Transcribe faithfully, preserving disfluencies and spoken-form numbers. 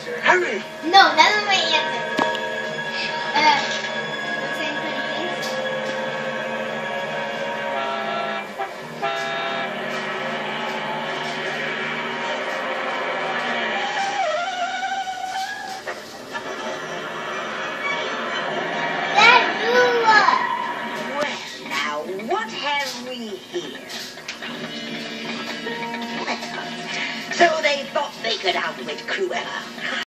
answer. Hurry! No, that was my answer. Uh, same thing, please. That's Lula. Well, now, what have we here? So they thought they could outwit Cruella.